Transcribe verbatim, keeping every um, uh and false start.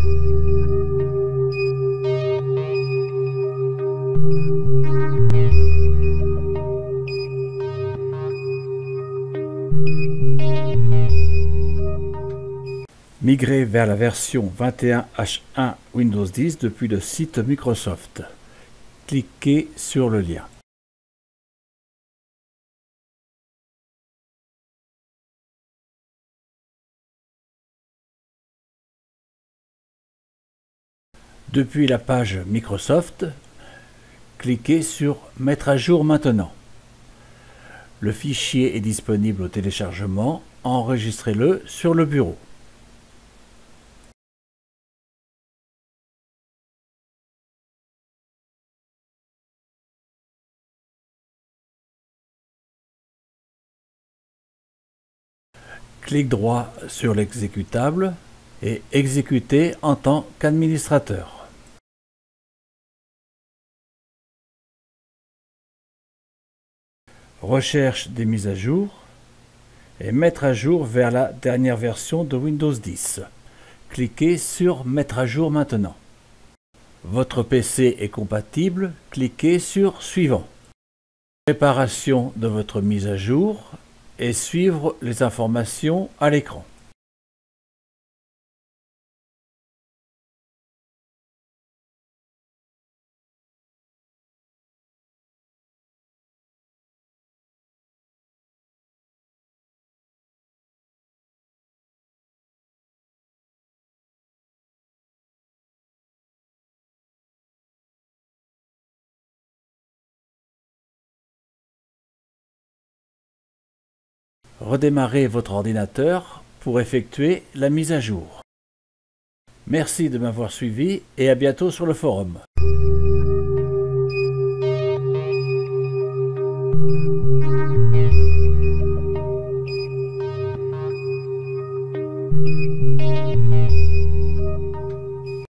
Migrer vers la version vingt et un H un Windows dix depuis le site Microsoft. Cliquez sur le lien. Depuis la page Microsoft, cliquez sur « Mettre à jour maintenant ». Le fichier est disponible au téléchargement, enregistrez-le sur le bureau. Clic droit sur l'exécutable et exécutez en tant qu'administrateur. Recherche des mises à jour et mettre à jour vers la dernière version de Windows dix. Cliquez sur Mettre à jour maintenant. Votre P C est compatible, cliquez sur Suivant. Préparation de votre mise à jour et suivre les informations à l'écran. Redémarrez votre ordinateur pour effectuer la mise à jour. Merci de m'avoir suivi et à bientôt sur le forum.